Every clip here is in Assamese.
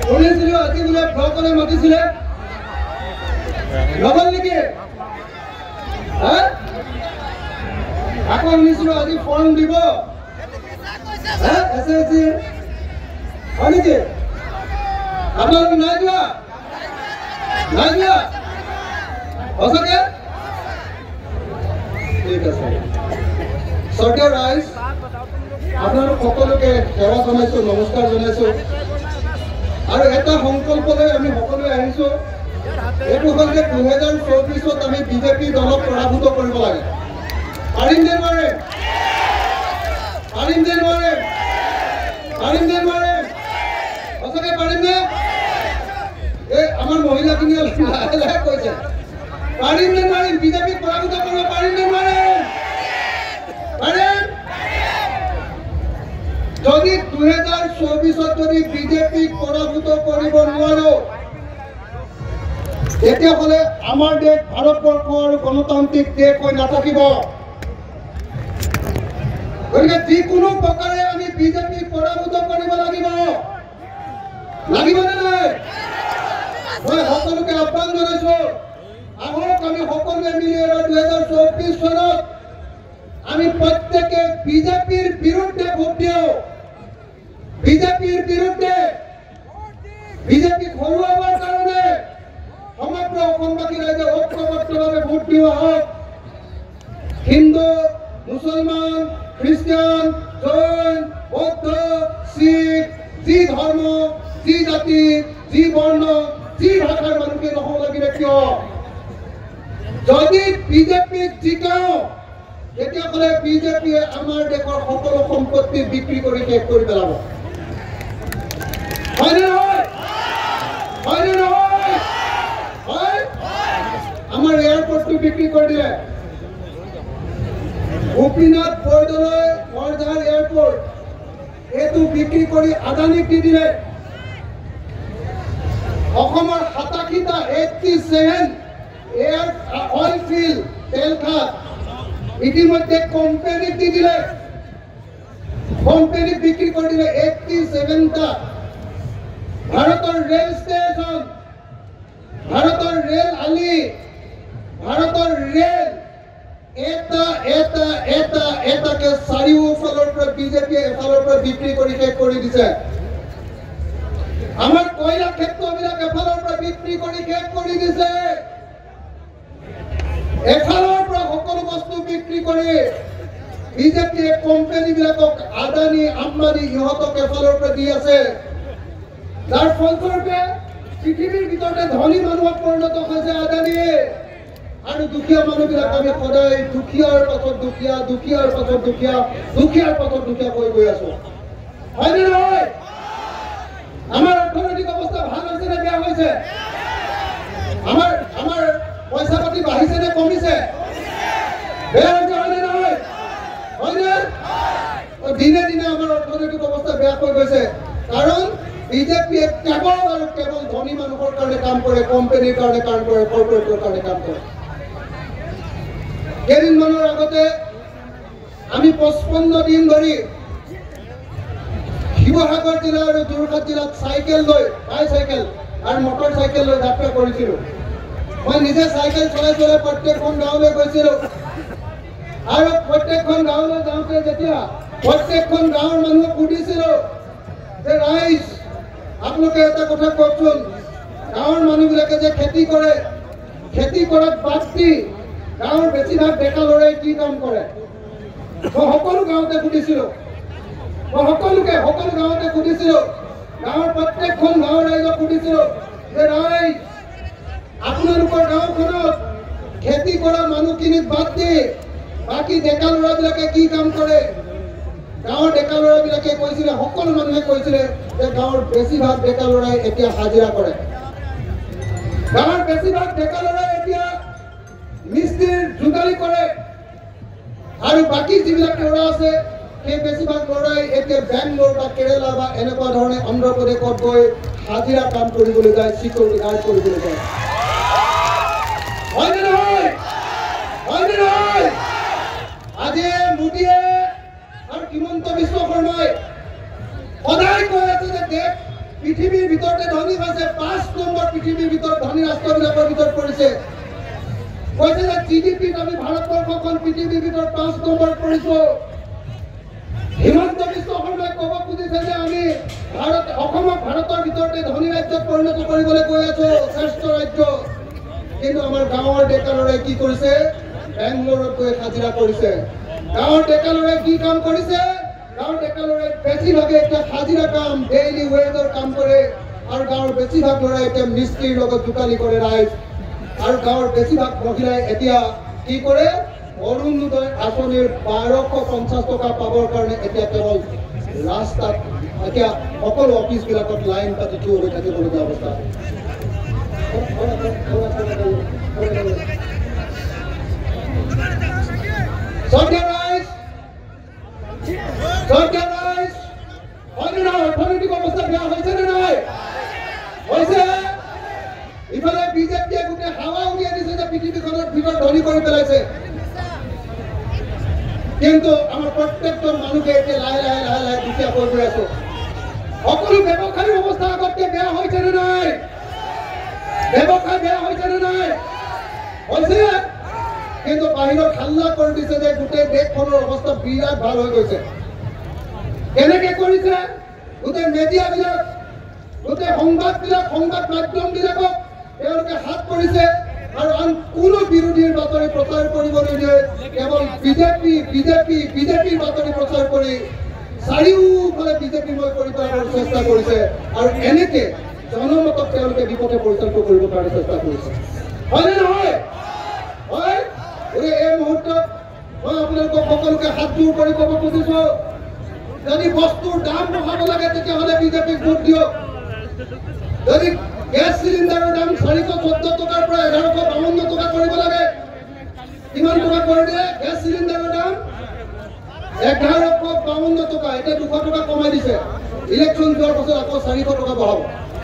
শুনিছিলো আজি বোলে ব্লকলৈ মাতিছিলে নগল নেকি আকৌ শুনিছিলো আজি ফৰ্ম দিব SSC হয় নেকি আপোনালোক নাই যোৱা সঁচাকে ঠিক আছে শৰ্টীয় ৰাইজ আপোনালোক সকলোকে সেৱা জনাইছো নমস্কাৰ জনাইছো আৰু এটা সংকল্পলৈ আমি সকলোৱে আহিছো এইটো হ'ল যে 2024ত আমি বিজেপি দলক পৰাভূত কৰিব লাগে পাৰিম নে নোৱাৰিম সঁচাকে পাৰিম নে এই আমাৰ মহিলাখিনিয়ে লাহে লাহে কৈছে পাৰিম নে নোৱাৰিম বিজেপিক পৰাভূত কৰিব পাৰিম নে নোৱাৰিম যদি 2024ত যদি বিজেপিক পৰাভূত কৰিব নোৱাৰো তেতিয়াহ'লে আমাৰ দেশ ভাৰতবৰ্ষৰ গণতান্ত্ৰিক দেশ হৈ নাথাকিব গতিকে যিকোনো প্ৰকাৰে আমি বিজেপিক পৰাভূত কৰিব লাগিবনে নাই মই সকলোকে আহ্বান জনাইছো আহক আমি সকলোৱে মিলি 2024 চনত আমি প্ৰত্যেকে বিজেপিৰ বিৰুদ্ধে ভোট দিওঁ বিজেপিক হৰুৱাবৰ কাৰণে সমগ্ৰ অসমবাসী ৰাইজে ঐক্যবদ্ধভাৱে ভোট দিওঁ আহক হিন্দু মুছলমান খ্ৰীষ্টিয়ান জৈন বৌদ্ধ শিখ যি ধৰ্ম যি জাতি যি বৰ্ণ যি ভাষাৰ মানুহে নহ'ব লাগিলে কিয় যদি বিজেপিক জিকাওঁ তেতিয়াহ'লে বিজেপিয়ে আমাৰ দেশৰ সকলো সম্পত্তি বিক্ৰী কৰি শেষ কৰি পেলাব হয়নে নহয় আমাৰ এয়াৰপৰ্টটো বিক্ৰী কৰি দিলে গোপীনাথ বৰদলৈ বৰঝাৰ এয়াৰপৰ্ট এইটো বিক্ৰী কৰি আদানীক দি দিলে অসমৰ 87টা 87 এয়াৰ অইল ফিল্ড তেল খাত ইতিমধ্যে কোম্পানীক দি দিলে কোম্পানীক বিক্ৰী কৰি দিলে 87টা ভাৰতৰ ৰেল ষ্টেচন ভাৰতৰ ৰেল আলি ভাৰতৰ ৰেল এটাকে চাৰিওফালৰ পৰা বিজেপিয়ে এফালৰ পৰা বিক্ৰী কৰি শেষ কৰি দিছে আমাৰ কয়লা ক্ষেত্ৰবিলাক এফালৰ পৰা বিক্ৰী কৰি শেষ কৰি দিছে এফালৰ পৰা সকলো বস্তু বিক্ৰী কৰি বিজেপিয়ে কোম্পানীবিলাকক আদানী আম্বানী ইহঁতক এফালৰ পৰা দি আছে যাৰ ফলস্বৰূপে পৃথিৱীৰ ভিতৰতে ধনী মানুহক পৰিণত হৈছে আদানীয়ে আৰু দুখীয়া মানুহবিলাক আমি সদায় দুখীয়াৰ পাছত দুখীয়া হৈ গৈ আছো হয়নে নহয় আমাৰ অৰ্থনৈতিক অৱস্থা ভাল হৈছে নে বেয়া হৈছে আমাৰ পইচা পাতি বাঢ়িছে নে কমিছে বেয়া হৈছে হয়নে নহয় হয়নে দিনে দিনে আমাৰ অৰ্থনৈতিক অৱস্থা বেয়া হৈ গৈছে কাৰণ বিজেপিয়ে কেৱল আৰু কেৱল ধনী মানুহৰ কাৰণে কাম কৰে কোম্পানীৰ কাৰণে কাম কৰে কৰ্পৰেটৰ কাৰণে কাম কৰে কেইদিনমানৰ আগতে আমি 55 দিন ধৰি শিৱসাগৰ জিলা আৰু যোৰহাট জিলাত চাইকেল লৈ বাইচাইকেল আৰু মটৰ চাইকেল লৈ যাত্ৰা কৰিছিলোঁ মই নিজে চাইকেল চলাই প্ৰত্যেকখন গাঁৱলৈ গৈছিলোঁ আৰু প্ৰত্যেকখন গাঁৱলৈ যাওঁতে যেতিয়া প্ৰত্যেকখন গাঁৱৰ মানুহক সুধিছিলোঁ যে ৰাইজ আপোনালোকে এটা কথা কওকচোন গাঁৱৰ মানুহবিলাকে যে খেতি কৰে খেতি কৰাত বাদ দি গাঁৱৰ বেছিভাগ ডেকা ল'ৰাই কি কাম কৰে মই সকলো গাঁৱতে সুধিছিলোঁ গাঁৱৰ প্ৰত্যেকখন গাঁৱৰ ৰাইজক সুধিছিলোঁ যে ৰাইজ আপোনালোকৰ গাঁওখনত খেতি কৰা মানুহখিনিক বাদ দি বাকী ডেকা ল'ৰাবিলাকে কি কাম কৰে গাঁৱৰ ডেকা ল'ৰাবিলাকে কৈছিলে সকলো মানুহে কৈছিলে যে গাঁৱৰ বেছিভাগ ডেকা ল'ৰাই এতিয়া হাজিৰা কৰে গাঁৱৰ বেছিভাগ ডেকা ল'ৰাই এতিয়া মিস্ত্ৰীৰ যোগালী কৰে আৰু বাকী যিবিলাক ল'ৰা আছে সেই বেছিভাগ ল'ৰাই এতিয়া বেংগলোৰ বা কেৰেলা বা এনেকুৱা ধৰণে অন্ধ্ৰপ্ৰদেশত গৈ হাজিৰা কাম কৰিবলৈ যায় চিকিউৰিটি গাৰ্ড কৰিবলৈ যায় হয়নে নহয় আজি মোদীয়ে আৰু হিমন্ত বিশ্ব শৰ্মাই সদায় কৈ আছে যে দেশ পৃথিৱীৰ ভিতৰতে ধনী হৈছে 5 নম্বৰ পৃথিৱীৰ ভিতৰত ধনী ৰাষ্ট্ৰবিলাকৰ ভিতৰত পৰিছে কৈছে যে জিডিপিত আমি ভাৰতবৰ্ষখন পৃথিৱীৰ ভিতৰত 5 নম্বৰত পৰিছো হিমন্ত বিশ্ব শৰ্মাই ক'ব খুজিছে যে আমি অসমক ভাৰতৰ ভিতৰতে ধনী ৰাজ্যত পৰিণত কৰিবলৈ গৈ আছো শ্ৰেষ্ঠ ৰাজ্য কিন্তু আমাৰ গাঁৱৰ ডেকা ল'ৰাই কি কৰিছে বেংগলোৰত গৈ হাজিৰা কৰিছে গাঁৱৰ ডেকা ল'ৰাই কি কাম কৰিছে গাঁৱৰ ডেকা ল'ৰাই বেছিভাগে এতিয়া হাজিৰা কাম ডেইলি ৱেজৰ কাম কৰে আৰু গাঁৱৰ বেছিভাগ ল'ৰাই এতিয়া মিস্ত্ৰীৰ লগত দোকানী কৰে ৰাইজ আৰু গাঁৱৰ বেছিভাগ মহিলাই এতিয়া কি কৰে অৰুণোদয় আঁচনিৰ 1250 টকা পাবৰ কাৰণে এতিয়া কেৱল ৰাস্তাত এতিয়া সকলো অফিচবিলাকত লাইন পাতি থিয় হৈ থাকিবলগীয়া অৱস্থা অৰ্থনৈতিক অৱস্থা বেয়া হৈছে নে নাই হৈছে ইফালে বিজেপিয়ে গোটেই হাৱা উলিয়াই দিছে যে পৃথিৱীখনৰ ভিতৰত ধনী কৰি পেলাইছে কিন্তু আমাৰ প্ৰত্যেকজন মানুহে এতিয়া লাহে লাহে লাহে লাহে দুখীয়া হৈ গৈ আছো সকলো ব্যৱসায়ৰ অৱস্থা আগতকে বেয়া হৈছে নে নাই ব্যৱসায় বেয়া হৈছে নে নাই হৈছে কিন্তু বাহিৰত হাল্লা কৰি দিছে যে গোটেই দেশখনৰ অৱস্থা বিৰাট ভাল হৈ গৈছে কেনেকে কৰিছে গোটেই মিডিয়াবিলাক গোটেই সংবাদ মাধ্যমবিলাকক তেওঁলোকে হাত কৰিছে আৰু আন কোনো বিৰোধীৰ বাতৰি প্ৰচাৰ কৰিবলৈ দিয়ে কেৱল বিজেপিৰ বাতৰি প্ৰচাৰ কৰি চাৰিওফালে বিজেপিময় কৰি পেলাবৰ চেষ্টা কৰিছে আৰু এনেকে জনমতক তেওঁলোকে বিপথে পৰিচালিত কৰিব কাৰণে চেষ্টা কৰিছে হয়নে নহয় হয় এই মুহূৰ্তত মই আপোনালোকক সকলোকে হাত জোৰ কৰি ক'ব খুজিছো যদি বস্তুৰ দাম বঢ়াব লাগে তেতিয়াহ'লে বিজেপিক ভোট দিয়ক যদি গেছ চিলিণ্ডাৰৰ দাম 414 টকাৰ পৰা 1152 টকা কৰিব লাগে কিমান টকা কৰি দিয়ে গেছ চিলিণ্ডাৰৰ দাম 1152 টকা এতিয়া 200 টকা কমাই দিছে ইলেকশ্যন যোৱাৰ পাছত আকৌ 400 টকা বঢ়াব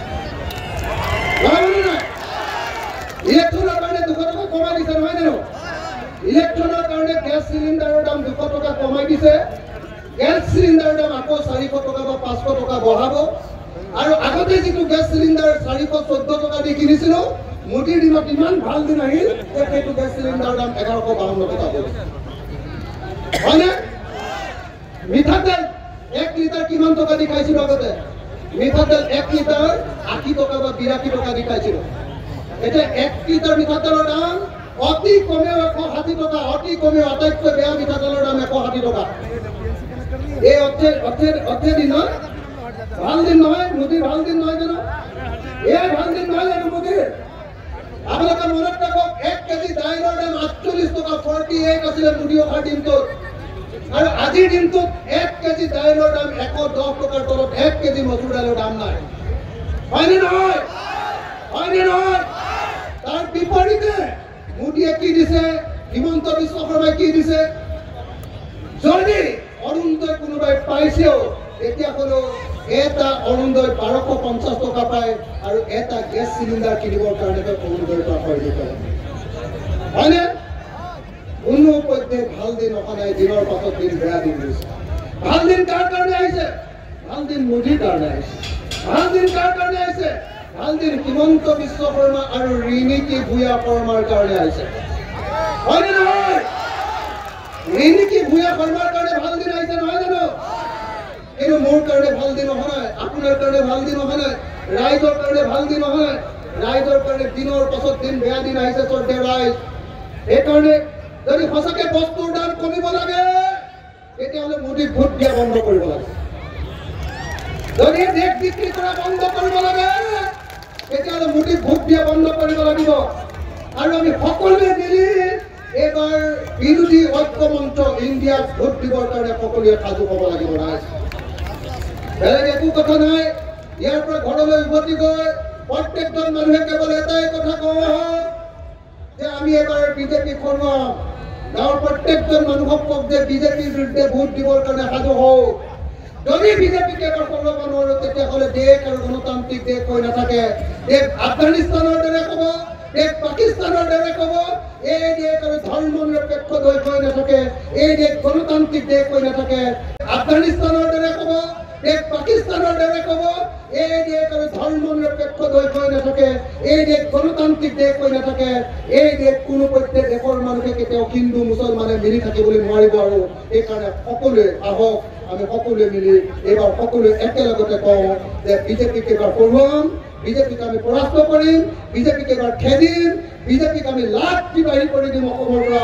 ইলেকশ্যনৰ কাৰণে 200 টকা কমাই দিছে নহয় জানো ইলেকশ্যনৰ কাৰণে গেছ চিলিণ্ডাৰৰ দাম 200 টকা কমাই দিছে গেছ চিলিণ্ডাৰৰ দাম আকৌ 400 টকা বা 500 টকা বঢ়াব আৰু আগতে যিটো গেছ চিলিণ্ডাৰ 414 টকা দি কিনিছিলো মোদীৰ দিনত ইমান ভাল দিন আহিল যে সেইটো গেছ চিলিণ্ডাৰৰ দাম 1152 টকা হ'ল হয়নে মিঠাতেল 1 লিটাৰ কিমান টকা দি খাইছিলো আগতে মিঠাতেল 1 লিটাৰ 80 টকা বা 82 টকা দি খাইছিলো এতিয়া 1 লিটাৰ মিঠাতেলৰ দাম অতি কমেও 160 টকা অতি কমেও আটাইতকৈ বেয়া মিঠাতেলৰ দাম 160 টকা এই অৰ্থে দিনত ভাল দিন নহয় মোদীৰ ভাল দিন নহয় জানো এই ভাল দিন নহয় জানো মোদীৰ আপোনালোকে মনত ৰাখক 1 কেজি দাইলৰ দাম 48 টকা 48 আছিলে মোদী অহাৰ দিনটোত আৰু আজিৰ দিনটোত 1 কেজি দাইলৰ দাম 110 টকাৰ তলত 1 কেজি মচুৰ দাইলৰ দাম নাই হয়নে নহয় তাৰ বিপৰীতে মোদীয়ে কি দিছে হিমন্ত বিশ্ব শৰ্মাই কি দিছে যদি অৰুণোদয় কোনোবাই পাইছেও তেতিয়া হ'লেও এটা অৰুণোদয় 1250 টকা পায় আৰু এটা গেছ চিলিণ্ডাৰ কিনিবৰ কাৰণে অৰুণোদয়ৰ পৰা সহায় কৰে হয়নে কোনো পধ্যে ভাল দিন অহা নাই দিনৰ পাছত দিন বেয়া দিন হৈছে ভাল দিন কাৰ কাৰণে আহিছে ভাল দিন মোদীৰ কাৰণে আহিছে ভাল দিন কাৰ কাৰণে আহিছে ভাল দিন হিমন্ত বিশ্ব শৰ্মা আৰু ৰিণিকী ভূঞা শৰ্মাৰ কাৰণে আহিছে হয়নে নহয় ৰিণিকী ভূঞা শৰ্মাৰ কাৰণে ভাল দিন আহিছে নহয় জানো কিন্তু মোৰ কাৰণে ভাল দিন অহা নাই আপোনাৰ কাৰণে ভাল দিন অহা নাই ৰাইজৰ কাৰণে ভাল দিন অহা নাই ৰাইজৰ কাৰণে দিনৰ পাছত দিন বেয়া দিন আহিছে শ্ৰদ্ধেয় ৰাইজ সেইকাৰণে যদি সঁচাকে বস্তুৰ দাম কমিব লাগে তেতিয়াহ'লে মোদীক ভোট দিয়া বন্ধ কৰিব লাগে যদি দেশ বিক্ৰী কৰা বন্ধ কৰিব লাগে তেতিয়াহ'লে মোদীক ভোট দিয়া বন্ধ কৰিব লাগিব আৰু আমি সকলোৱে মিলি এইবাৰ বিৰোধী ঐক্য মঞ্চ ইণ্ডিয়াক ভোট দিবৰ কাৰণে সকলোৱে সাজু হ'ব লাগিব ৰাইজ বেলেগ একো কথা নাই ইয়াৰ পৰা ঘৰলৈ উভতি গৈ প্ৰত্যেকজন মানুহে কেৱল এটাই কথা কওঁ যে আমি এবাৰ বিজেপিক হৰুৱাম গাঁৱৰ প্ৰত্যেকজন মানুহক কওক যে বিজেপিৰ বিৰুদ্ধে ভোট দিবৰ কাৰণে সাজু হওক যদি বিজেপিক এবাৰ হৰুৱাব নোৱাৰো তেতিয়াহ'লে দেশ আৰু গণতান্ত্ৰিক দেশ হৈ নাথাকে দেশ আফগানিস্তানৰ দৰে হ'ব দেশ পাকিস্তানৰ দৰে হ'ব এই দেশ আৰু ধৰ্ম নিৰপেক্ষ দেশ হৈ নাথাকে এই দেশ গণতান্ত্ৰিক দেশ হৈ নাথাকে আফগানিস্তানৰ দৰে হ'ব দেশ পাকিস্তান সন্তানৰ দৰে ক'ব এই দেশ আৰু ধৰ্ম নিৰপেক্ষ দেশ হৈ নাথাকে, এই দেশ গণতান্ত্ৰিক দেশ হৈ নাথাকে, এই দেশ কোনো প্ৰত্যেক দেশৰ মানুহে কেতিয়াও হিন্দু মুছলমানে মিলি থাকিবলৈ নোৱাৰিব। আৰু সেইকাৰণে সকলোৱে আহক, আমি সকলোৱে মিলি এইবাৰ সকলোৱে একেলগতে কওঁ যে বিজেপিক এইবাৰ পঢ়ুৱাম, বিজেপিক আমি পৰাস্ত কৰিম, বিজেপিক এইবাৰ খেদিম, বিজেপিক আমি লাখ বাহিৰ কৰি দিম অসমৰ পৰা।